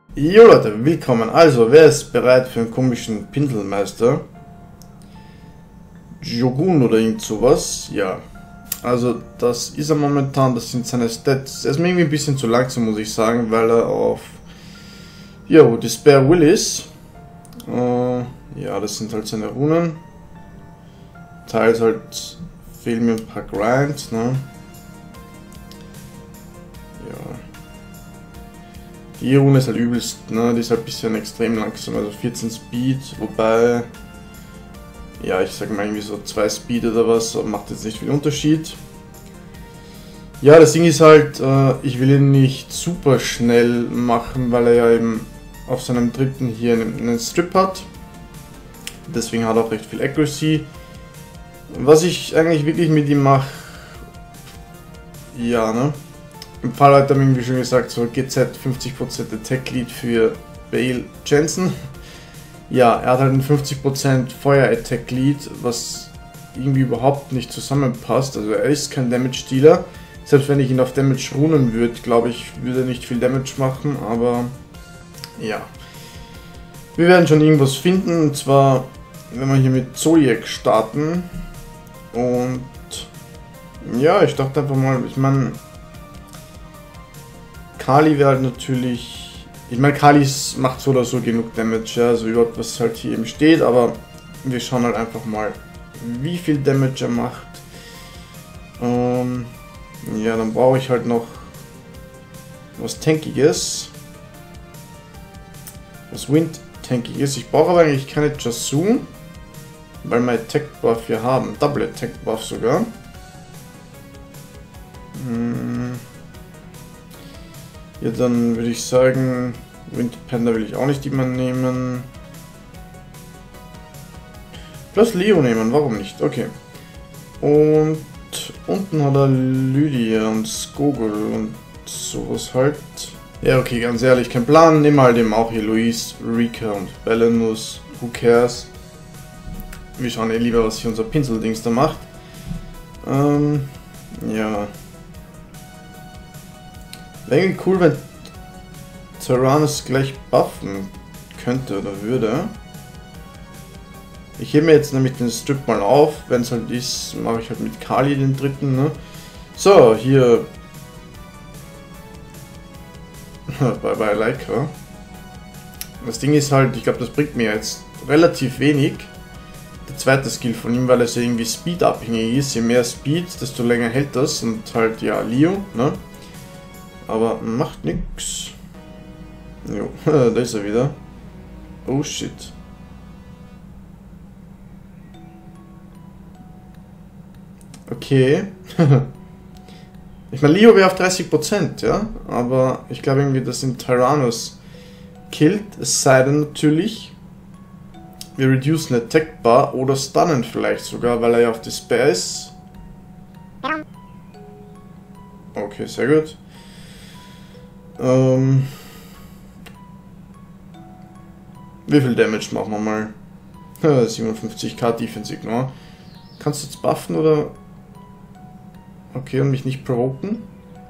Jo Leute, willkommen. Also, wer ist bereit für einen komischen Pinselmeister? Jogun oder irgend sowas? Ja. Also, das ist er momentan, das sind seine Stats. Er ist mir irgendwie ein bisschen zu langsam, muss ich sagen, weil er auf... Jo, Despair Will ist. Ja, das sind halt seine Runen. Teils halt fehlen mir ein paar Grinds, ne? Ja. Die Rune ist halt übelst, ne? Die ist halt ein bisschen extrem langsam, also 14 Speed, wobei, ja, ich sag mal irgendwie so 2 Speed oder was, macht jetzt nicht viel Unterschied. Ja, das Ding ist halt, ich will ihn nicht super schnell machen, weil er ja eben auf seinem dritten hier einen Strip hat. Deswegen hat er auch recht viel Accuracy. Was ich eigentlich wirklich mit ihm mache, ja, ne? Im Fall hat er mir, wie schon gesagt, so GZ 50% Attack Lead für Bale Jensen. Ja, er hat halt ein 50% Feuer Attack Lead, was irgendwie überhaupt nicht zusammenpasst. Also er ist kein Damage Dealer. Selbst wenn ich ihn auf Damage runen würde, glaube ich, würde er nicht viel Damage machen, aber ja. Wir werden schon irgendwas finden, und zwar, wenn wir hier mit Zodiac starten. Und ja, ich dachte einfach mal, ich meine, Kali wäre halt natürlich, ich meine, Kali macht so oder so genug Damage, ja, also überhaupt was halt hier eben steht, aber wir schauen halt einfach mal, wie viel Damage er macht. Ja, dann brauche ich halt noch was Tankiges, was Wind-Tankiges. Ich brauche aber eigentlich keine Jasun, weil wir Attack Buff hier haben, Double Attack Buff sogar. Ja, dann würde ich sagen, Wind Panda will ich auch nicht immer nehmen. Plus Leo nehmen, warum nicht? Okay. Und unten hat er Lydia und Skogul und sowas halt. Ja, okay, ganz ehrlich, kein Plan. Nehmen halt eben auch hier Luis, Rika und Belenus. Who cares? Wir schauen lieber, was hier unser Pinseldings da macht. Ja. Wäre irgendwie cool, wenn Tyrannus gleich buffen könnte oder würde. Ich hebe mir jetzt nämlich den Strip mal auf. Wenn es halt ist, mache ich halt mit Kali den dritten. Ne? So, hier. bei Leica. Das Ding ist halt, ich glaube, das bringt mir jetzt relativ wenig. Der zweite Skill von ihm, weil es ja irgendwie Speed abhängig ist. Je mehr Speed, desto länger hält das. Und halt, ja, Leo, ne? Aber macht nix. Jo, da ist er wieder. Oh shit. Okay. Ich meine, Leo wäre auf 30%, ja? Aber ich glaube irgendwie, dass ihn Tyrannus killt. Es sei denn natürlich, wir reducen Attack Bar oder stunnen vielleicht sogar, weil er ja auf Despair ist. Okay, sehr gut. Wie viel Damage machen wir mal? 57k Defense Ignore. Kannst du jetzt buffen oder... Okay, und mich nicht provoken?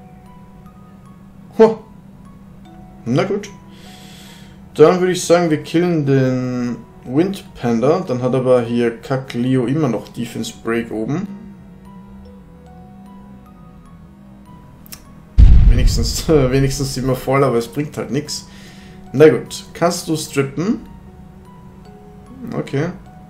Huh. Na gut. Dann würde ich sagen, wir killen den Wind Panda. Dann hat aber hier Kack Leo immer noch Defense Break oben. Wenigstens sind wir voll, aber es bringt halt nichts. Na gut, kannst du strippen? Okay.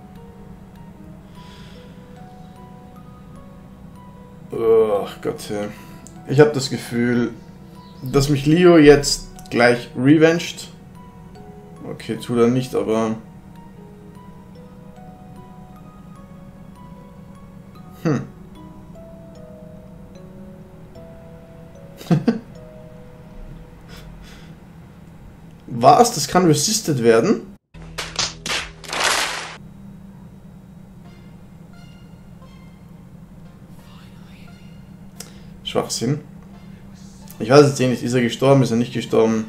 Oh Gott, ja. Ich habe das Gefühl, dass mich Leo jetzt gleich revenged. Okay, tut er nicht, aber... Was? Das kann resisted werden? Schwachsinn. Ich weiß jetzt nicht, ist er gestorben, ist er nicht gestorben?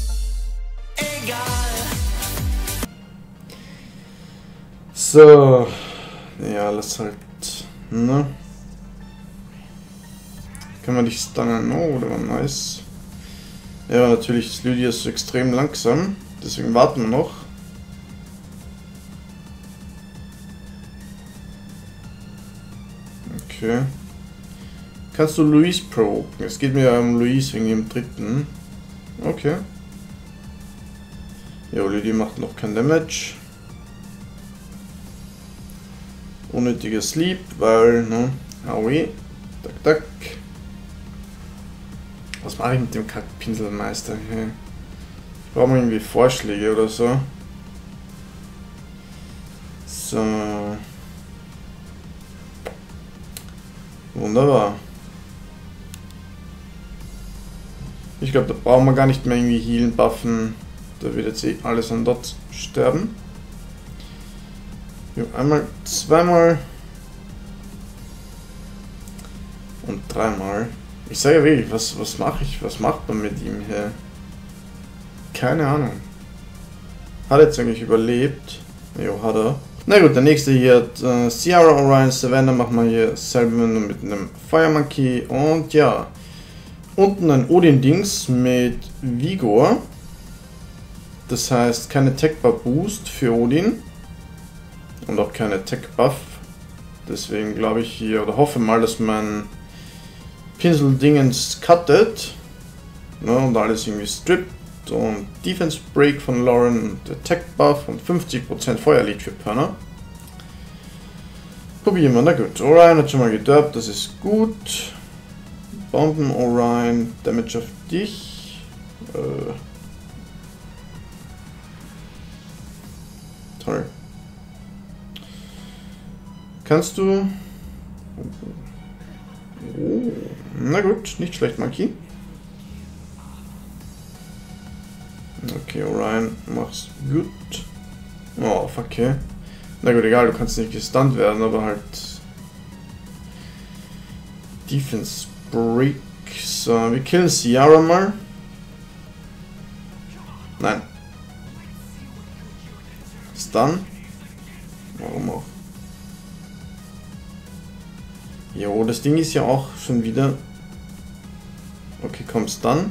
So. Ja, lass halt. Ne? Können wir dich stunnen? Oh, der war nice. Ja, natürlich ist Lydia so extrem langsam, deswegen warten wir noch. Okay. Kannst du Louise provoken? Es geht mir ja um Louise wegen dem dritten. Okay. Jo, Lydia macht noch kein Damage. Unnötiger Sleep, weil, ne? Aui. Tak, tak. Was mache ich mit dem Kackpinselmeister hier? Ich brauche mal irgendwie Vorschläge oder so. So. Wunderbar. Ich glaube, da brauchen wir gar nicht mehr irgendwie healen, buffen. Da wird jetzt eh alles an dort sterben. Jo, einmal, zweimal. Und dreimal. Ich sage ja wirklich, was mache ich? Was macht man mit ihm hier? Keine Ahnung. Hat er jetzt eigentlich überlebt? Jo, hat er. Na gut, der nächste hier hat Ciara, Orion, Savannah. Machen wir hier selber mit einem Fire Monkey. Und ja. Unten ein Odin-Dings mit Vigor. Das heißt, keine Tech-Buff-Boost für Odin. Und auch keine Tech-Buff. Deswegen glaube ich hier, oder hoffe mal, dass mein Pinsel-Dingens cuttet. Ja, und alles irgendwie strippt. Und Defense Break von Lauren und Attack-Buff und 50% Feuerlied für Perna. Probieren wir, na gut. Orion hat schon mal gedörbt, das ist gut. Bomben Orion, Damage auf dich. Toll. Kannst du... Oh. Na gut, nicht schlecht, Monkey. Okay, Orion, mach's gut. Oh, fuck, okay. Na gut, egal, du kannst nicht gestunt werden, aber halt... Defense Break. So, wir killen Ciara mal. Nein. Stun. Warum auch? Jo, das Ding ist ja auch schon wieder... Okay, komm, Stun.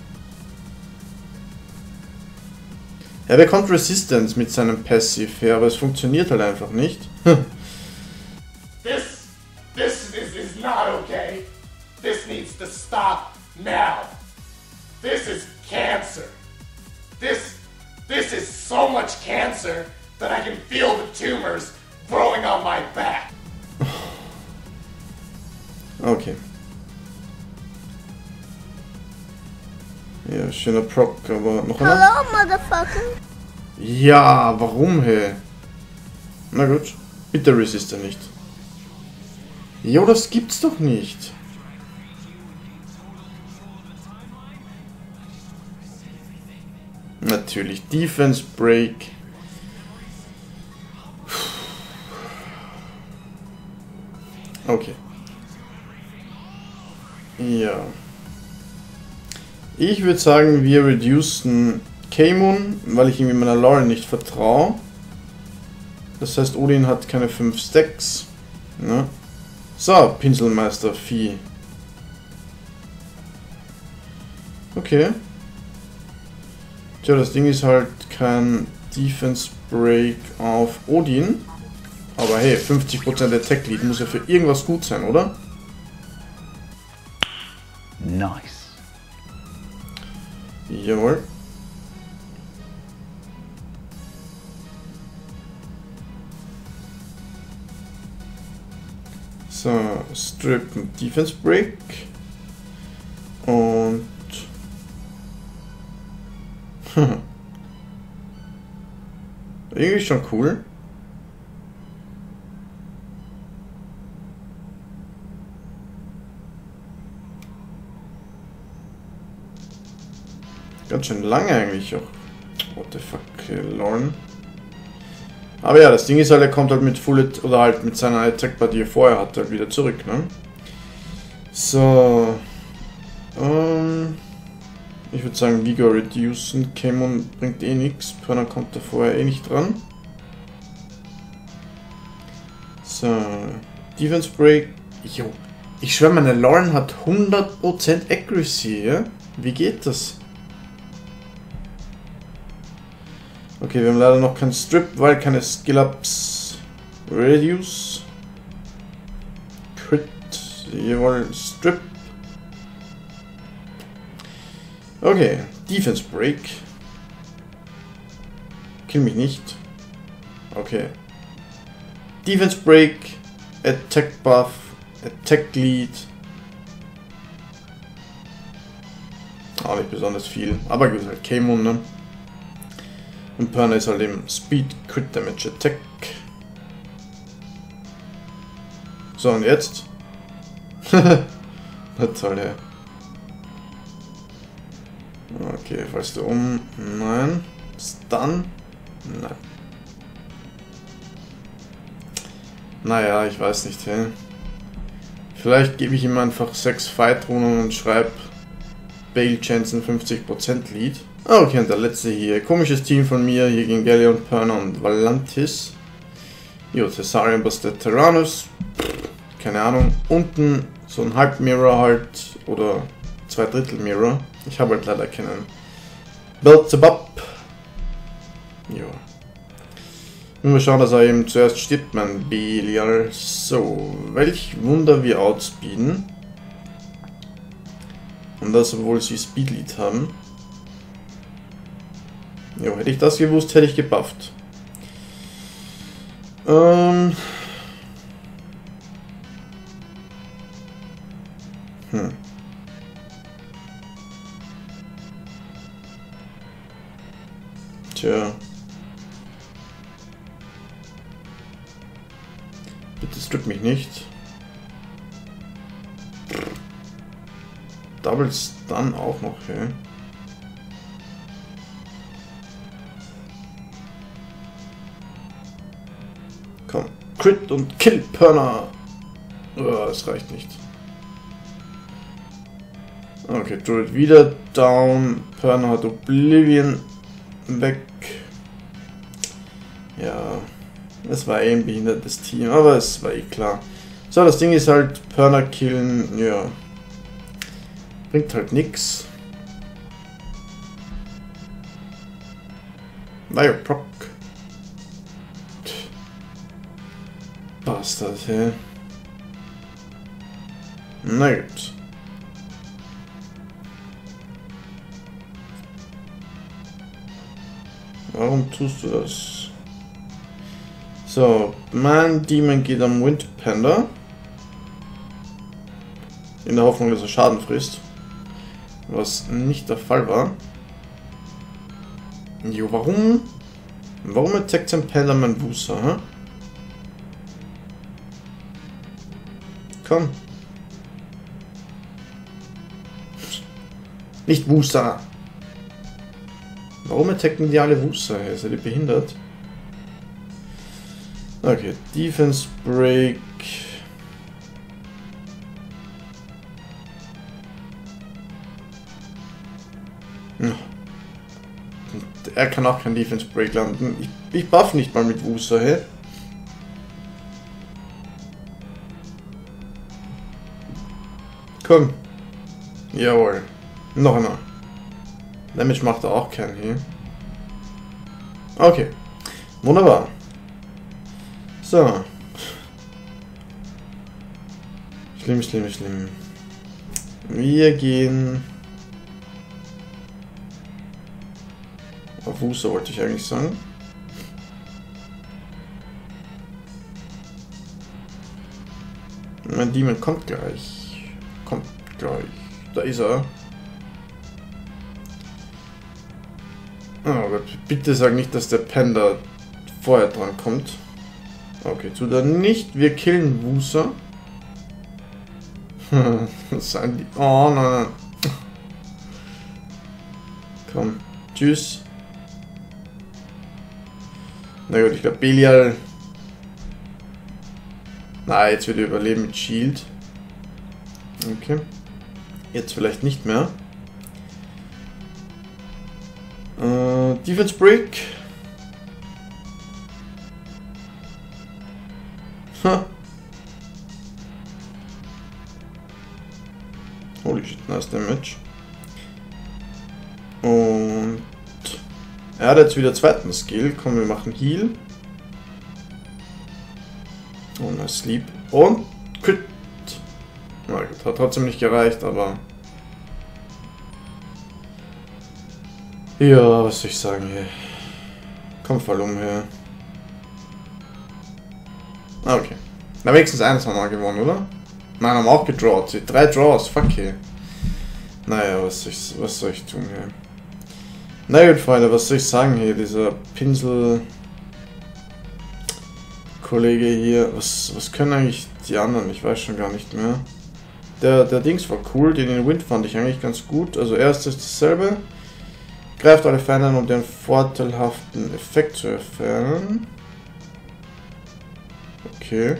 Er bekommt Resistance mit seinem Passive her, aber es funktioniert halt einfach nicht. This is not okay. This needs to stop now. This is cancer. This is so much cancer that I can feel the tumors growing on my back. Okay. Ja, schöner Proc, aber noch einer. Hello, motherfucker. Ja, warum, hey? Na gut, bitte resist er nicht. Jo, das gibt's doch nicht. Natürlich, Defense Break. Okay. Ja. Ich würde sagen, wir reducen K-Moon, weil ich irgendwie meiner Lauren nicht vertraue. Das heißt, Odin hat keine 5 Stacks. Ne? So, Pinselmeister Vieh. Okay. Tja, das Ding ist halt kein Defense Break auf Odin. Aber hey, 50% Attack Lead muss ja für irgendwas gut sein, oder? Nice. Jawohl. So, Strip und Defense Break. Und... irgendwie schon cool. Ganz schön lange eigentlich auch. What the fuck, Lauren. Aber ja, das Ding ist halt, er kommt halt mit Full oder halt mit seiner Attack-Bar, die er vorher hatte, halt wieder zurück, ne? So. Ich würde sagen, Vigor reducen. K-Moon bringt eh nichts. Perna kommt da vorher eh nicht dran. So. Defense Break. Jo. Ich schwöre, meine Lauren hat 100% Accuracy, ja? Wie geht das? Okay, wir haben leider noch keinen Strip, weil keine Skill-Ups. Reduce. Crit. Jawohl, Strip. Okay, Defense Break. Kill mich nicht. Okay. Defense Break. Attack Buff. Attack Lead. Auch nicht besonders viel. Aber gibt halt K-Moon, ne? Und Perna ist halt eben Speed, Crit Damage, Attack. So, und jetzt? Na toll, ja. Okay, fällst du um? Nein. Stun? Nein. Naja, ich weiß nicht, hey. Vielleicht gebe ich ihm einfach 6 Fight-Runen und schreibe Bale Jensen 50% Lead. Okay, und der letzte hier. Komisches Team von mir, hier gegen Galleon, Perna und Valantis. Jo, Thessarian Bastet Tyrannus. Keine Ahnung. Unten so ein Halb-Mirror halt, oder 2/3 Mirror. Ich habe halt leider keinen Belzebub. Jo. Und wir schauen, dass er eben zuerst stirbt, mein Belial. So, welch Wunder wir outspeeden. Und das, obwohl sie Speedlead haben. Jo, hätte ich das gewusst, hätte ich gebufft. Tja. Bitte strip mich nicht. Double Stun auch noch, hey. Komm, Crit und Kill Perna. Oh, es reicht nicht. Okay, Druid wieder down. Perna hat Oblivion weg. Ja, es war eh ein behindertes Team, aber es war eh klar. So, das Ding ist halt, Perna killen, ja. Bringt halt nix. Naja, Proc. Bastard, hey. Na gut. Warum tust du das? So, mein Demon geht am Windpanda. In der Hoffnung, dass er Schaden frisst. Was nicht der Fall war. Jo, warum? Warum attackt sein Panda mein Wusa, hä? Komm. Nicht Wusa. Warum attacken die alle Wusa? Ist er behindert? Okay, Defense Break. Er kann auch kein Defense Break landen. Ich buff nicht mal mit Wusa, hä? Komm. Jawohl. Noch einer. Damage macht er auch keinen hier. Okay. Wunderbar. So. Schlimm, schlimm, schlimm. Wir gehen auf Wusa, wollte ich eigentlich sagen. Mein Demon kommt gleich. Kommt gleich. Da ist er. Oh Gott, bitte sag nicht, dass der Panda vorher dran kommt. Okay, tut er nicht. Wir killen Wusa. Was sagen die? Oh nein, nein. Komm. Tschüss. Na gut, ich glaube Belial. Na, jetzt wird er überleben mit Shield. Okay. Jetzt vielleicht nicht mehr. Defense Break. Ha. Holy shit, nice Damage. Und Er hat jetzt wieder zweiten Skill. Komm, wir machen Heal. Und ein Sleep. Und Crit. Na gut, hat trotzdem nicht gereicht, aber... Ja, was soll ich sagen hier? Komm, fall um hier. Okay. Na, wenigstens eines haben wir gewonnen, oder? Nein, haben wir auch gedrawt. 3 Draws, fuck hier. Naja, was soll ich tun hier? Na gut, Freunde, was soll ich sagen hier? Dieser Pinsel... Kollege hier, was können eigentlich die anderen? Ich weiß schon gar nicht mehr. Der Dings war cool, den in Wind fand ich eigentlich ganz gut. Also erstes dasselbe. Greift alle Feinde an, um den vorteilhaften Effekt zu entfernen. Okay.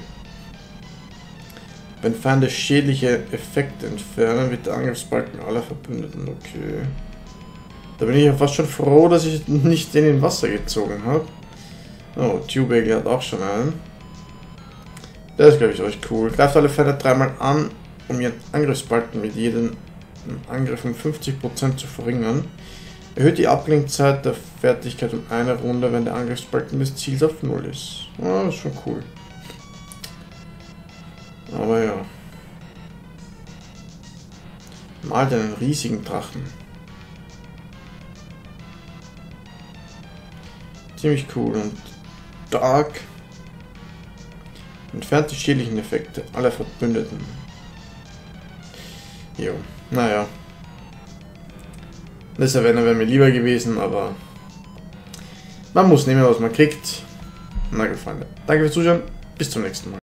Wenn Feinde schädliche Effekte entfernen, wird der Angriffsbalken aller Verbündeten. Okay. Da bin ich ja fast schon froh, dass ich nicht den in Wasser gezogen habe. Oh, Tubegel hat auch schon einen. Der ist, glaube ich, euch cool. Greift alle Feinde 3-mal an, um ihren Angriffsbalken mit jedem Angriff um 50% zu verringern. Erhöht die Ablenkzeit der Fertigkeit um eine Runde, wenn der Angriffsbalken des Ziels auf 0 ist. Oh, das ist schon cool. Aber ja. Malt einen riesigen Drachen. Ziemlich cool. Und Dark entfernt die schädlichen Effekte aller Verbündeten. Jo, naja. Das wäre mir lieber gewesen, aber man muss nehmen, was man kriegt. Na gut, Freunde. Danke fürs Zuschauen. Bis zum nächsten Mal.